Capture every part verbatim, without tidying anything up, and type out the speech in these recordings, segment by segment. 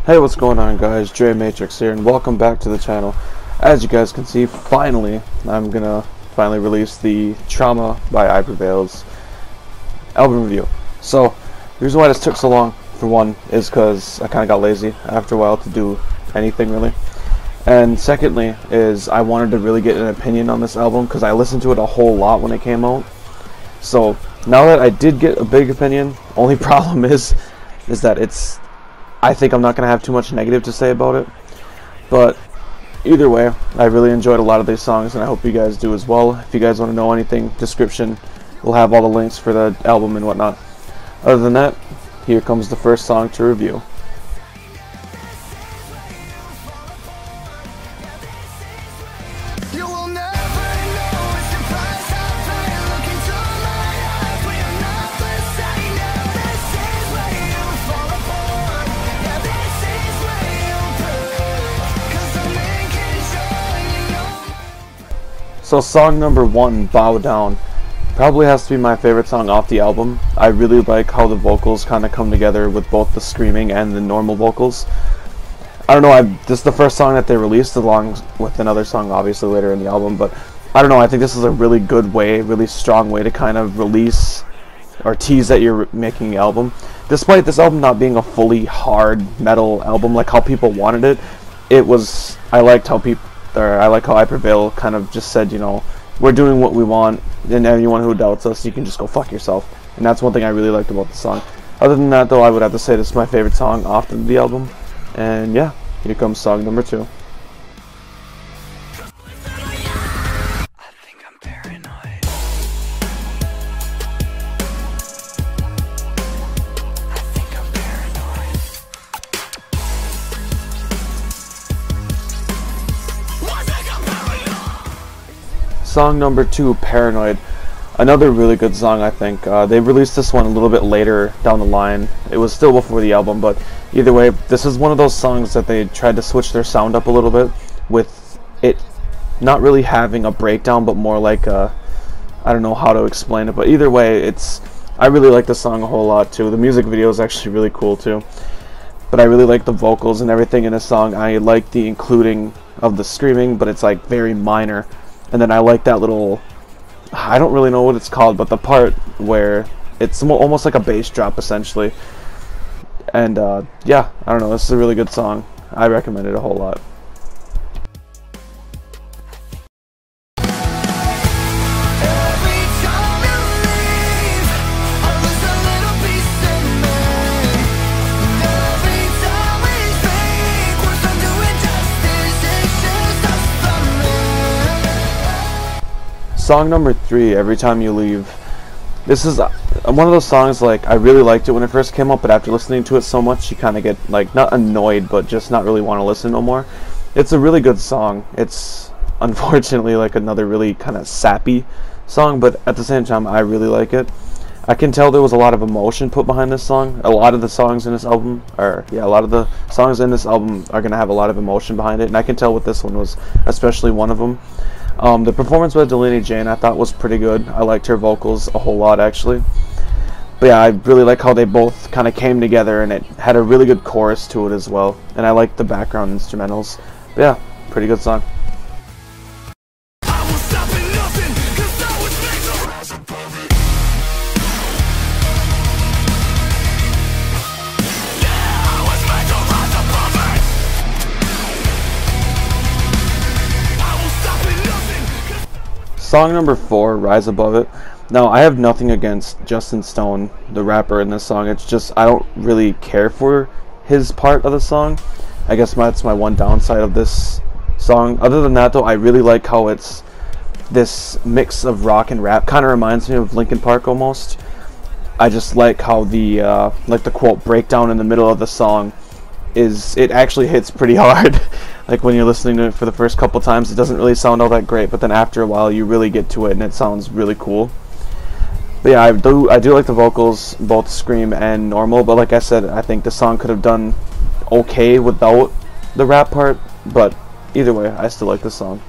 Hey, what's going on, guys? Dre Matrix here, and welcome back to the channel. As you guys can see, finally, I'm gonna finally release the Trauma by Prevail's album review. So, the reason why this took so long, for one, is because I kind of got lazy after a while to do anything, really. And secondly, is I wanted to really get an opinion on this album, because I listened to it a whole lot when it came out. So, now that I did get a big opinion, only problem is, is that it's I think I'm not going to have too much negative to say about it, but either way, I really enjoyed a lot of these songs, and I hope you guys do as well. If you guys want to know anything, description will have all the links for the album and whatnot. Other than that, here comes the first song to review. So song number one, Bow Down, probably has to be my favorite song off the album. I really like how the vocals kind of come together with both the screaming and the normal vocals. I don't know, I, this is the first song that they released along with another song obviously later in the album, but I don't know, I think this is a really good way, really strong way to kind of release or tease that you're making the album. Despite this album not being a fully hard metal album like how people wanted it, it was, I liked how people Or I like how I Prevail kind of just said, you know, we're doing what we want, and anyone who doubts us, you can just go fuck yourself. And that's one thing I really liked about the song. Other than that, though, I would have to say this is my favorite song off the album. And yeah, here comes song number two. Song number two, Paranoid. Another really good song, I think. Uh, they released this one a little bit later down the line. It was still before the album, but either way, this is one of those songs that they tried to switch their sound up a little bit, with it not really having a breakdown, but more like a, I don't know how to explain it, but either way, it's, I really like the song a whole lot too. The music video is actually really cool too. But I really like the vocals and everything in this song. I like the including of the screaming, but it's like very minor. And then I like that little, I don't really know what it's called, but the part where it's almost like a bass drop essentially. And uh, yeah, I don't know, this is a really good song. I recommend it a whole lot. Song number three, Every Time You Leave. This is uh, one of those songs, like, I really liked it when it first came out, but after listening to it so much, you kind of get, like, not annoyed, but just not really want to listen no more. It's a really good song. It's, unfortunately, like, another really kind of sappy song, but at the same time, I really like it. I can tell there was a lot of emotion put behind this song. A lot of the songs in this album, or, yeah, a lot of the songs in this album are going to have a lot of emotion behind it, and I can tell what this one was, especially one of them. Um, the performance by Delaney Jane I thought was pretty good. I liked her vocals a whole lot, actually. But yeah, I really like how they both kind of came together, and it had a really good chorus to it as well. And I liked the background instrumentals. But yeah, pretty good song. Song number four, Rise Above It. Now, I have nothing against Justin Stone, the rapper in this song. It's just, I don't really care for his part of the song. I guess that's my one downside of this song. Other than that, though, I really like how it's this mix of rock and rap. Kind of reminds me of Linkin Park almost. I just like how the, uh, like the quote, breakdown in the middle of the song is, it actually hits pretty hard. Like when you're listening to it for the first couple times, it doesn't really sound all that great, but then after a while you really get to it and it sounds really cool. But yeah, I do I do like the vocals, both scream and normal, but like I said, I think the song could have done okay without the rap part, but either way, I still like the song.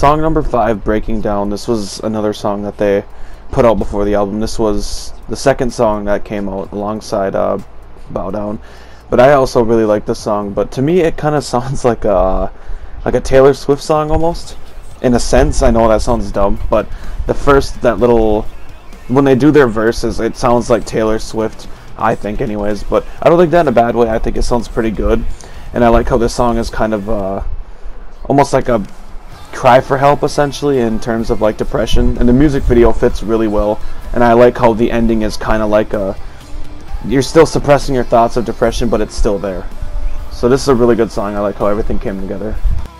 song number five, Breaking Down, this was another song that they put out before the album. This was the second song that came out alongside uh, Bow Down. But I also really like this song, but to me it kind of sounds like a, like a Taylor Swift song almost. In a sense, I know that sounds dumb, but the first, that little, when they do their verses, it sounds like Taylor Swift, I think anyways, but I don't think that in a bad way. I think it sounds pretty good, and I like how this song is kind of uh, almost like a cry for help essentially in terms of like depression, and the music video fits really well, and I like how the ending is kind of like a, you're still suppressing your thoughts of depression, but it's still there. So this is a really good song. I like how everything came together.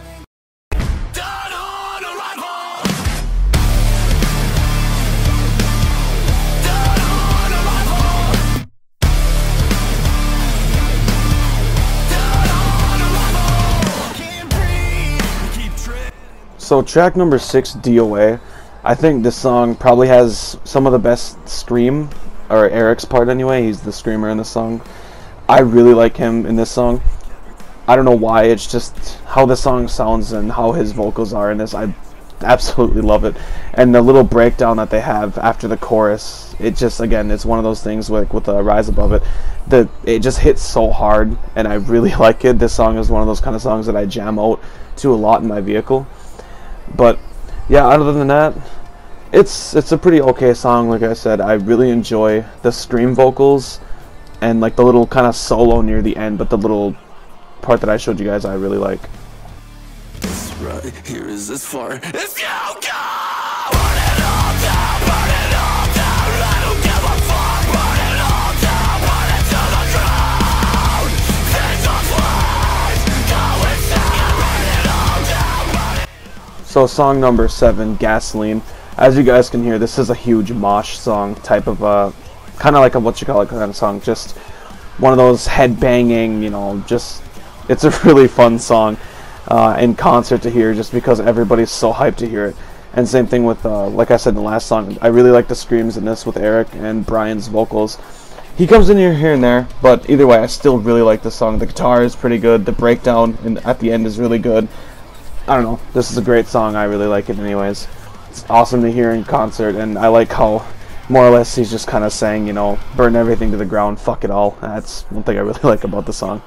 So track number six, D O A, I think this song probably has some of the best scream, or Eric's part anyway, he's the screamer in the song. I really like him in this song. I don't know why, it's just how the song sounds and how his vocals are in this. I absolutely love it. And the little breakdown that they have after the chorus, it just, again, it's one of those things with, with the Rise Above It, that it just hits so hard, and I really like it. This song is one of those kind of songs that I jam out to a lot in my vehicle. But yeah, other than that, it's it's a pretty okay song. Like I said, I really enjoy the scream vocals and like the little kind of solo near the end, but the little part that I showed you guys I really like. Right here is as far as you go. Burn it all down, burn it all down. I don't give a fuck. Burn it all down, burn it to the ground. Things are flames, go insane. Burn it all down, burn it. So song number seven, Gasoline. As you guys can hear, this is a huge mosh song type of uh, kind of like a what you call it kind of song. Just one of those head banging, you know. Just it's a really fun song uh, in concert to hear, just because everybody's so hyped to hear it. And same thing with, uh, like I said in the last song, I really like the screams in this with Eric and Brian's vocals. He comes in here, here and there, but either way, I still really like the song. The guitar is pretty good. The breakdown in, at the end is really good. I don't know. This is a great song. I really like it anyways. It's awesome to hear in concert, and I like how more or less he's just kind of saying, you know, burn everything to the ground, fuck it all. That's one thing I really like about the song.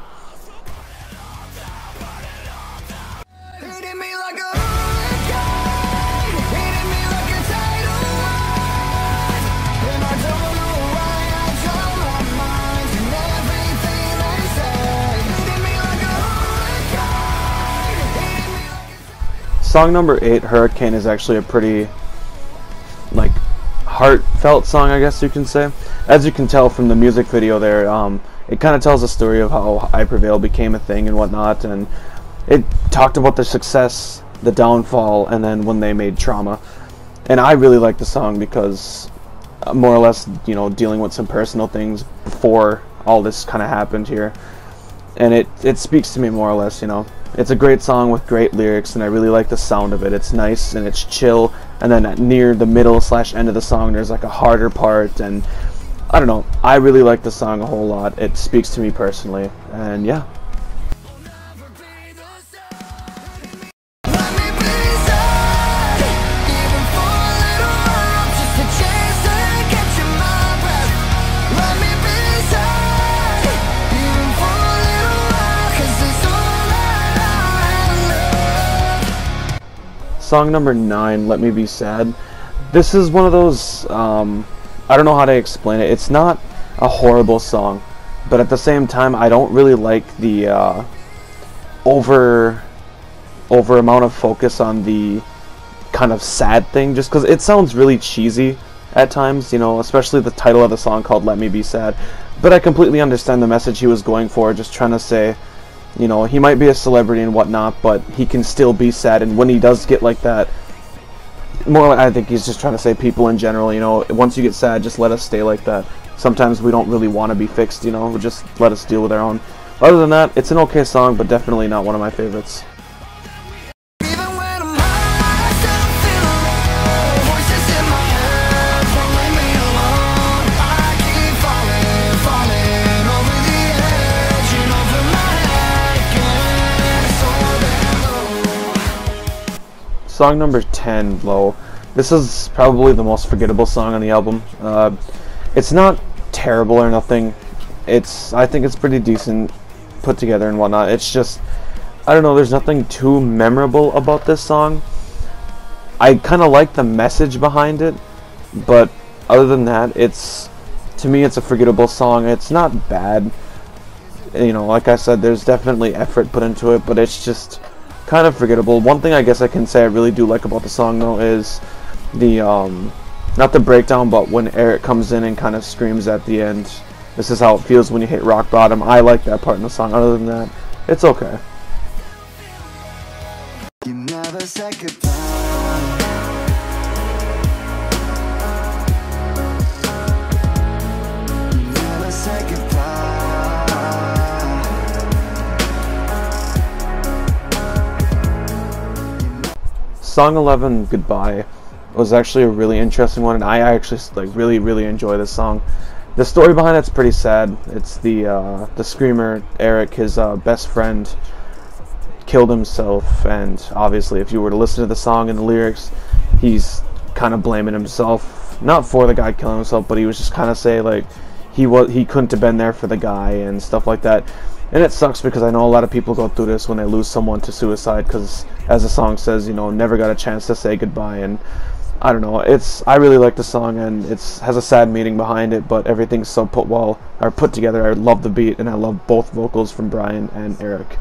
Song number eight, Hurricane, is actually a pretty, like, heartfelt song, I guess you can say. As you can tell from the music video there, um, it kind of tells a story of how I Prevail became a thing and whatnot, and it talked about the success, the downfall, and then when they made Trauma. And I really like the song because, uh, more or less, you know, dealing with some personal things before all this kind of happened here. And it, it speaks to me more or less, you know. It's a great song with great lyrics, and I really like the sound of it. It's nice and it's chill, and then at near the middle slash end of the song there's like a harder part, and I don't know, I really like the song a whole lot. It speaks to me personally, and yeah. Song number nine, Let Me Be Sad. This is one of those, um, I don't know how to explain it. It's not a horrible song, but at the same time, I don't really like the uh, over, over amount of focus on the kind of sad thing, just because it sounds really cheesy at times, you know, especially the title of the song called Let Me Be Sad. But I completely understand the message he was going for, just trying to say, you know, he might be a celebrity and whatnot, but he can still be sad. And when he does get like that, more I think he's just trying to say people in general, you know, once you get sad, just let us stay like that. Sometimes we don't really want to be fixed, you know, just let us deal with our own. Other than that, it's an okay song, but definitely not one of my favorites. song number ten, Low. This is probably the most forgettable song on the album. Uh, it's not terrible or nothing. It's I think it's pretty decent put together and whatnot. It's just, I don't know, there's nothing too memorable about this song. I kind of like the message behind it, but other than that, it's, to me, it's a forgettable song. It's not bad. You know, like I said, there's definitely effort put into it, but it's just kind of forgettable. One thing I guess I can say I really do like about the song, though, is the, um, not the breakdown, but when Eric comes in and kind of screams at the end, "This is how it feels when you hit rock bottom." I like that part in the song. Other than that, it's okay. You never said goodbye. You never said goodbye. Song eleven, Goodbye, was actually a really interesting one, and I actually like really really enjoy this song. The story behind it's pretty sad. It's the uh, the screamer Eric, his uh, best friend, killed himself, and obviously if you were to listen to the song and the lyrics, he's kind of blaming himself, not for the guy killing himself, but he was just kind of say like he was he couldn't have been there for the guy and stuff like that. And it sucks because I know a lot of people go through this when they lose someone to suicide, because as the song says, you know, never got a chance to say goodbye. And I don't know, it's I really like the song, and it's has a sad meaning behind it, but everything's so put well or put together. I love the beat, and I love both vocals from Brian and Eric.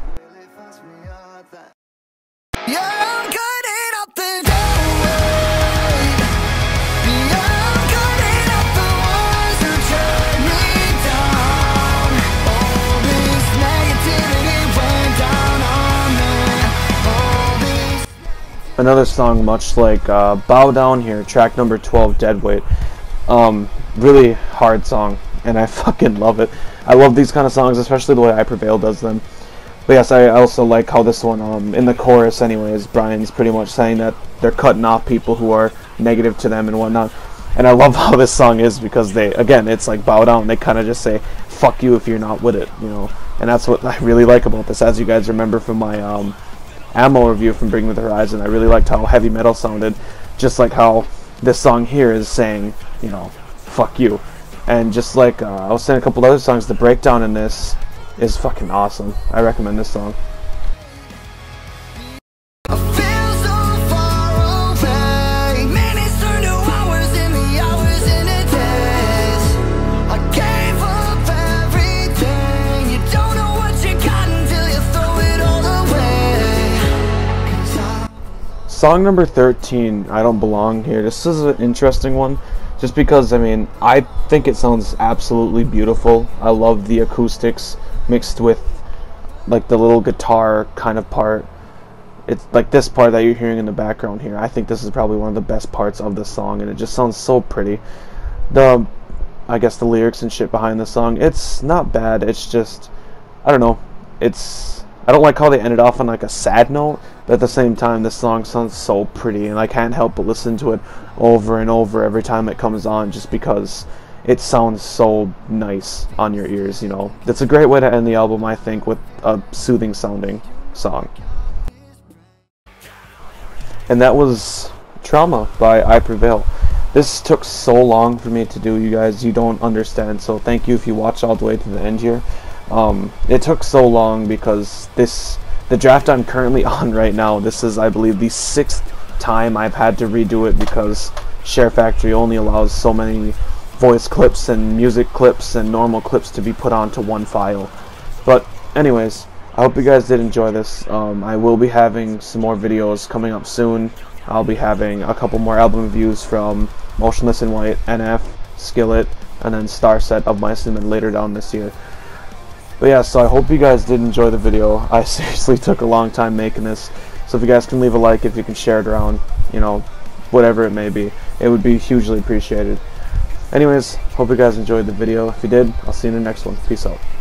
Another song much like uh, Bow Down here, track number twelve, Deadweight. Um, really hard song, and I fucking love it. I love these kind of songs, especially the way I Prevail does them. But yes, I also like how this one, um, in the chorus anyways, Brian's pretty much saying that they're cutting off people who are negative to them and whatnot. And I love how this song is, because they, again, it's like Bow Down. They kind of just say, fuck you if you're not with it, you know. And that's what I really like about this. As you guys remember from my um, Ammo review from Bring Me the Horizon, I really liked how heavy metal sounded, just like how this song here is saying, you know, fuck you. And just like uh, I was saying a couple other songs, the breakdown in this is fucking awesome. I recommend this song. Song number thirteen, I Don't Belong Here. This is an interesting one, just because, I mean, I think it sounds absolutely beautiful. I love the acoustics mixed with, like, the little guitar kind of part. It's like this part that you're hearing in the background here. I think this is probably one of the best parts of the song, and it just sounds so pretty. The, I guess, the lyrics and shit behind the song, it's not bad. It's just, I don't know, it's, I don't like how they ended off on like a sad note, but at the same time this song sounds so pretty, and I can't help but listen to it over and over every time it comes on, just because it sounds so nice on your ears, you know. It's a great way to end the album, I think, with a soothing sounding song. And that was Trauma by I Prevail. This took so long for me to do, you guys, you don't understand, so thank you if you watched all the way to the end here. Um, it took so long because this, the draft I'm currently on right now, this is, I believe, the sixth time I've had to redo it, because Share Factory only allows so many voice clips and music clips and normal clips to be put onto one file. But anyways, I hope you guys did enjoy this. Um, I will be having some more videos coming up soon. I'll be having a couple more album reviews from Motionless in White, N F, Skillet, and then Starset of My Cinnamon later down this year. But yeah, so I hope you guys did enjoy the video. I seriously took a long time making this, so if you guys can leave a like, if you can share it around, you know, whatever it may be, it would be hugely appreciated. Anyways, hope you guys enjoyed the video. If you did, I'll see you in the next one. Peace out.